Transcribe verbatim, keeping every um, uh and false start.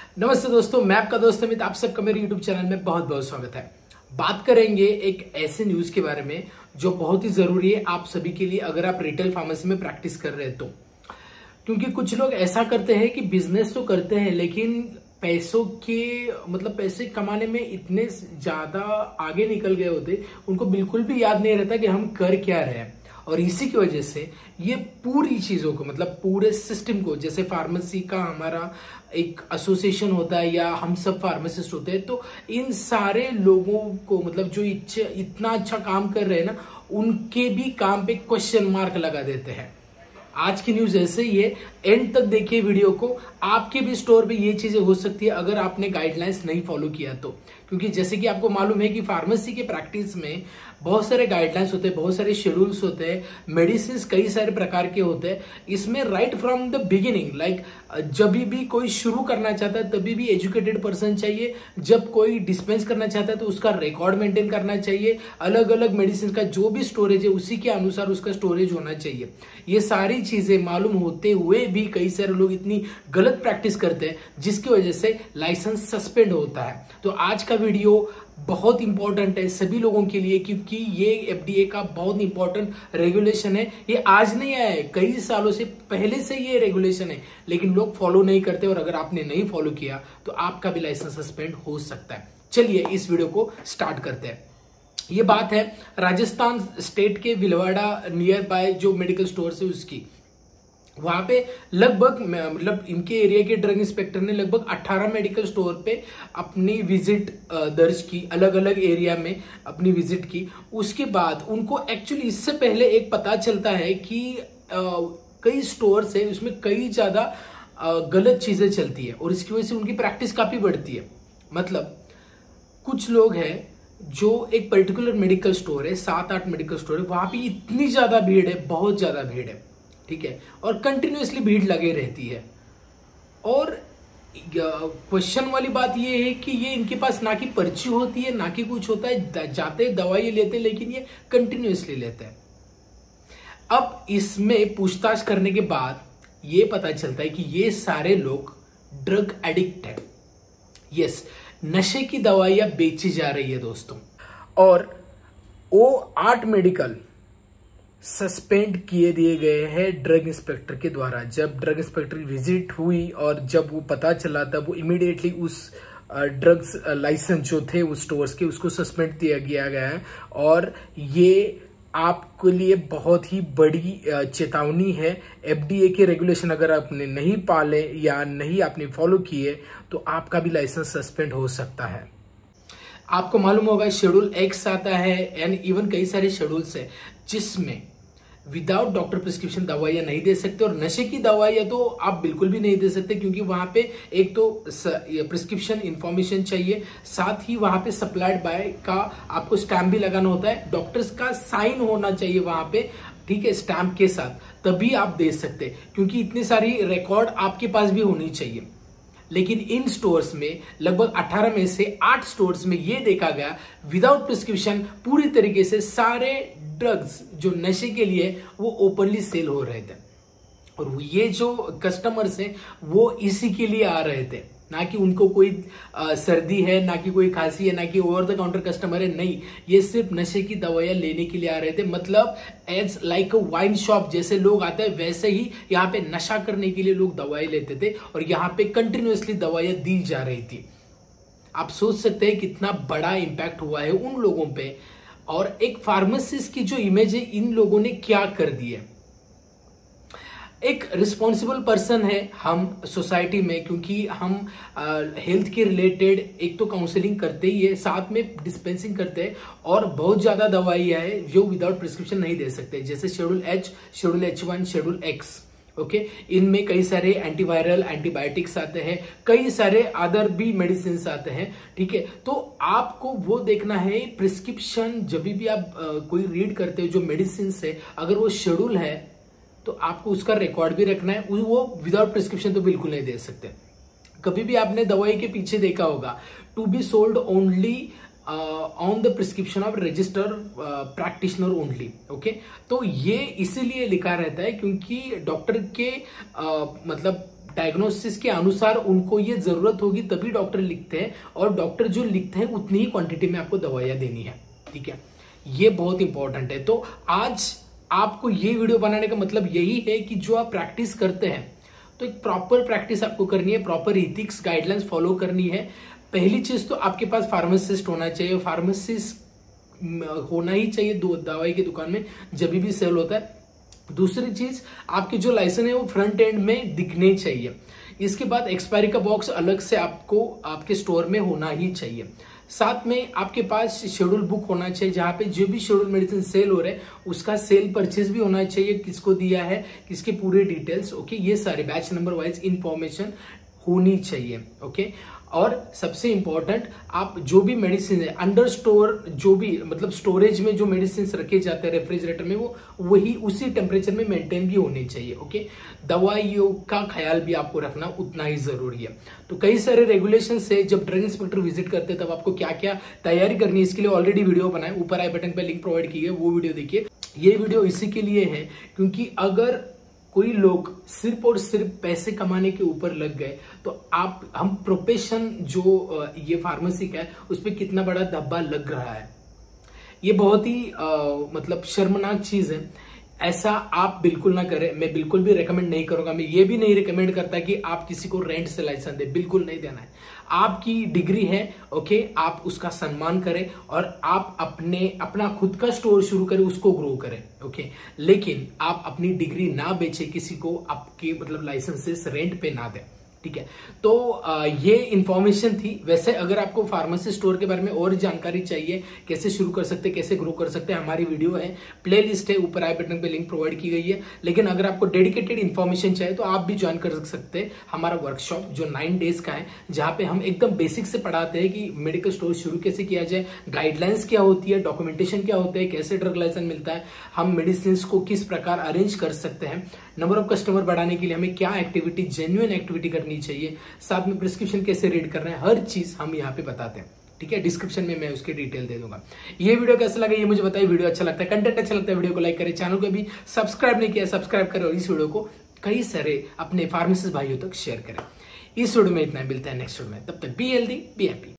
नमस्ते दोस्तों, मैं आपका दोस्त अमित, आप सबका मेरे यूट्यूब चैनल में बहुत बहुत स्वागत है। बात करेंगे एक ऐसे न्यूज के बारे में जो बहुत ही जरूरी है आप सभी के लिए अगर आप रिटेल फार्मेसी में प्रैक्टिस कर रहे हैं तो। क्योंकि कुछ लोग ऐसा करते हैं कि बिजनेस तो करते हैं लेकिन पैसों के मतलब पैसे कमाने में इतने ज्यादा आगे निकल गए होते उनको बिल्कुल भी याद नहीं रहता कि हम कर क्या रहे हैं। और इसी की वजह से ये पूरी चीजों को मतलब पूरे सिस्टम को, जैसे फार्मेसी का हमारा एक एसोसिएशन होता है या हम सब फार्मासिस्ट होते हैं, तो इन सारे लोगों को मतलब जो इतना अच्छा काम कर रहे हैं ना, उनके भी काम पे क्वेश्चन मार्क लगा देते हैं। आज की न्यूज ऐसे ही है, एंड तक देखिए वीडियो को। आपके भी स्टोर पे ये चीजें हो सकती है अगर आपने गाइडलाइंस नहीं फॉलो किया तो। क्योंकि जैसे कि आपको मालूम है कि फार्मेसी के प्रैक्टिस में बहुत सारे गाइडलाइंस होते हैं, बहुत सारे शेड्यूल्स होते हैं, मेडिसिन कई सारे प्रकार के होते हैं। इसमें right from the beginning like जब भी कोई शुरू करना चाहता है तभी भी एजुकेटेड पर्सन चाहिए। जब कोई डिस्पेंस करना चाहता है तो उसका रिकॉर्ड मेंटेन करना चाहिए। अलग अलग मेडिसिन का जो भी स्टोरेज है उसी के अनुसार उसका स्टोरेज होना चाहिए। ये सारी चीजें मालूम होते हुए भी कई सारे लोग इतनी गलत प्रैक्टिस करते हैं जिसकी वजह से लाइसेंस सस्पेंड होता है। तो आज का वीडियो बहुत इंपॉर्टेंट है सभी लोगों के लिए, क्योंकि ये एफडीए का बहुत इंपॉर्टेंट रेगुलेशन है। ये आज नहीं आया है, कई सालों से पहले से ये रेगुलेशन है, लेकिन लोग फॉलो नहीं करते। और अगर आपने नहीं फॉलो किया तो आपका भी लाइसेंस सस्पेंड हो सकता है। चलिए इस वीडियो को स्टार्ट करते हैं। ये बात है राजस्थान स्टेट के भिलवाड़ा नियर बाय जो मेडिकल स्टोर है उसकी। वहां पे लगभग मतलब इनके एरिया के ड्रग इंस्पेक्टर ने लगभग अठारह मेडिकल स्टोर पे अपनी विजिट दर्ज की, अलग अलग एरिया में अपनी विजिट की। उसके बाद उनको एक्चुअली इससे पहले एक पता चलता है कि आ, कई स्टोर्स है उसमें कई ज्यादा गलत चीजें चलती है और इसकी वजह से उनकी प्रैक्टिस काफी बढ़ती है। मतलब कुछ लोग हैं जो एक पर्टिकुलर मेडिकल स्टोर है, सात आठ मेडिकल स्टोर है, वहां पे इतनी ज्यादा भीड़ है, बहुत ज्यादा भीड़ है, ठीक है, और कंटिन्यूअसली भीड़ लगे रहती है। और क्वेश्चन वाली बात ये है कि ये इनके पास ना कि पर्ची होती है ना कि कुछ होता है, जाते दवाई लेते लेकिन ये कंटिन्यूअसली लेते हैं। अब इसमें पूछताछ करने के बाद ये पता चलता है कि ये सारे लोग ड्रग एडिक्ट है। यस, नशे की दवाइयां बेची जा रही है दोस्तों। और वो आठ मेडिकल सस्पेंड किए दिए गए हैं ड्रग इंस्पेक्टर के द्वारा। जब ड्रग इंस्पेक्टर की विजिट हुई और जब वो पता चला तब वो इमीडिएटली उस ड्रग्स लाइसेंस जो थे उस स्टोर्स के उसको सस्पेंड किया गया गया है। और ये आपके लिए बहुत ही बड़ी चेतावनी है। एफडीए के रेगुलेशन अगर आपने नहीं पाले या नहीं आपने फॉलो किए तो आपका भी लाइसेंस सस्पेंड हो सकता है। आपको मालूम होगा शेड्यूल एक्स आता है एंड इवन कई सारे शेड्यूल्स है जिसमें विदाउट डॉक्टर प्रिस्क्रिप्शन दवाइयां नहीं दे सकते। और नशे की दवाइयां तो आप बिल्कुल भी नहीं दे सकते क्योंकि वहां पे एक तो प्रिस्क्रिप्शन इंफॉर्मेशन चाहिए, साथ ही वहां पे सप्लाइड बाय का आपको स्टैम्प भी लगाना होता है, डॉक्टर्स का साइन होना चाहिए वहां पे, ठीक है, स्टैम्प के साथ, तभी आप दे सकते। क्योंकि इतनी सारी रिकॉर्ड आपके पास भी होनी चाहिए। लेकिन इन स्टोर्स में लगभग अठारह में से आठ स्टोर्स में यह देखा गया विदाउट प्रिस्क्रिप्शन पूरी तरीके से सारे ड्रग्स जो नशे के लिए वो ओपनली सेल हो रहे थे। और ये जो कस्टमर्स हैं वो इसी के लिए आ रहे थे, ना कि उनको कोई आ, सर्दी है, ना कि कोई खांसी है, ना कि ओवर द काउंटर कस्टमर है, नहीं, ये सिर्फ नशे की दवाइयां लेने के लिए आ रहे थे। मतलब as like a wine shop जैसे लोग आते हैं वैसे ही यहाँ पे नशा करने के लिए लोग दवाई लेते थे और यहाँ पे कंटिन्यूअसली दवाइयां दी जा रही थी। आप सोच सकते हैं कितना बड़ा इंपैक्ट हुआ है उन लोगों पे। और एक फार्मासिस्ट की जो इमेज है इन लोगों ने क्या कर दी है। एक रिस्पॉन्सिबल पर्सन है हम सोसाइटी में, क्योंकि हम हेल्थ के रिलेटेड एक तो काउंसलिंग करते ही है, साथ में डिस्पेंसिंग करते हैं। और बहुत ज्यादा दवाइयां है जो विदाउट प्रिस्क्रिप्शन नहीं दे सकते, जैसे schedule H, schedule H one, schedule X, okay. इनमें कई सारे एंटीवायरल एंटीबायोटिक्स आते हैं, कई सारे अदर भी मेडिसिन आते हैं, ठीक है। तो आपको वो देखना है प्रिस्क्रिप्शन जब भी आप आ, कोई रीड करते हो जो मेडिसिन है, अगर वो शेड्यूल है तो आपको उसका रिकॉर्ड भी रखना है। वो विदाउट प्रिस्क्रिप्शन तो बिल्कुल नहीं दे सकते। कभी भी आपने दवाई के पीछे देखा होगा to be sold only on the prescription of register practitioner only, okay. तो ये इसीलिए लिखा रहता है क्योंकि डॉक्टर के uh, मतलब डायग्नोसिस के अनुसार उनको ये जरूरत होगी तभी डॉक्टर लिखते हैं, और डॉक्टर जो लिखते हैं उतनी ही क्वांटिटी में आपको दवाइयां देनी है। ठीक है, ये बहुत इंपॉर्टेंट है। तो आज आपको ये वीडियो बनाने का मतलब यही है कि जो आप प्रैक्टिस करते हैं तो एक प्रॉपर प्रैक्टिस आपको करनी है, प्रॉपर इथिक्स गाइडलाइंस फॉलो करनी है। पहली चीज तो आपके पास फार्मासिस्ट होना चाहिए, फार्मासिस्ट होना ही चाहिए दो दवाई की दुकान में जब भी सेल होता है। दूसरी चीज, आपके जो लाइसेंस है वो फ्रंट एंड में दिखने चाहिए। इसके बाद एक्सपायरी का बॉक्स अलग से आपको आपके स्टोर में होना ही चाहिए। साथ में आपके पास शेड्यूल बुक होना चाहिए, जहां पे जो भी शेड्यूल मेडिसिन सेल हो रहे हैं उसका सेल परचेज भी होना चाहिए, किसको दिया है, किसके पूरे डिटेल्स। ओके, ये सारे बैच नंबर वाइज इंफॉर्मेशन होनी चाहिए। ओके, और सबसे इंपॉर्टेंट, आप जो भी मेडिसिन है अंडर स्टोर, जो भी मतलब स्टोरेज में जो मेडिसिन रखे जाते हैं रेफ्रिजरेटर में, वो वही उसी टेम्परेचर में मेंटेन भी होने चाहिए। ओके, दवाइयों का ख्याल भी आपको रखना उतना ही जरूरी है। तो कई सारे रेगुलेशन है, जब ड्रग इंस्पेक्टर विजिट करते हैं तब आपको क्या क्या तैयारी करनी है, इसके लिए ऑलरेडी वीडियो बनाए, ऊपर आई बटन पर लिंक प्रोवाइड की है, वो वीडियो देखिए। ये वीडियो इसी के लिए है क्योंकि अगर कोई लोग सिर्फ और सिर्फ पैसे कमाने के ऊपर लग गए तो आप हम प्रोफेशन जो ये फार्मेसी का है उस पर कितना बड़ा धब्बा लग रहा है, ये बहुत ही आ, मतलब शर्मनाक चीज है। ऐसा आप बिल्कुल ना करें, मैं बिल्कुल भी रेकमेंड नहीं करूंगा। मैं ये भी नहीं रिकमेंड करता कि आप किसी को रेंट से लाइसेंस दे, बिल्कुल नहीं देना है। आपकी डिग्री है, ओके, आप उसका सम्मान करें और आप अपने अपना खुद का स्टोर शुरू करें, उसको ग्रो करें। ओके, लेकिन आप अपनी डिग्री ना बेचे, किसी को आपके मतलब लाइसेंसेस रेंट पे ना दें। ठीक है, तो आ, ये इंफॉर्मेशन थी। वैसे अगर आपको फार्मेसी स्टोर के बारे में और जानकारी चाहिए, कैसे शुरू कर सकते, कैसे ग्रो कर सकते हैं, हमारी वीडियो है, प्लेलिस्ट है, ऊपर आई बटन पे लिंक प्रोवाइड की गई है। लेकिन अगर आपको डेडिकेटेड इन्फॉर्मेशन चाहिए तो आप भी ज्वाइन कर सकते हैं हमारा वर्कशॉप जो नाइन डेज का है, जहां पे हम एकदम बेसिक से पढ़ाते हैं कि मेडिकल स्टोर शुरू कैसे किया जाए, गाइडलाइंस क्या होती है, डॉक्यूमेंटेशन क्या होता है, कैसे ड्रग लाइसेंस मिलता है, हम मेडिसिन को किस प्रकार अरेंज कर सकते हैं, नंबर ऑफ कस्टमर बढ़ाने के लिए हमें क्या एक्टिविटी, जेन्युइन एक्टिविटी करनी चाहिए, साथ में प्रिस्क्रिप्शन कैसे रीड करना है, हर चीज हम यहाँ पे बताते हैं। ठीक है, डिस्क्रिप्शन में मैं उसके डिटेल दे दूंगा। ये वीडियो कैसा लगा ये मुझे बताइए। वीडियो अच्छा लगता है, कंटेंट अच्छा लगता है, वीडियो को लाइक करें, चैनल को भी सब्सक्राइब नहीं किया सब्सक्राइब करें और इस वीडियो को कई सारे अपने फार्मेसिस्ट भाइयों तक शेयर करें। इस वीडियो में इतना, मिलता है नेक्स्ट वीडियो में, तब तक बी हेल्दी बी हैप्पी।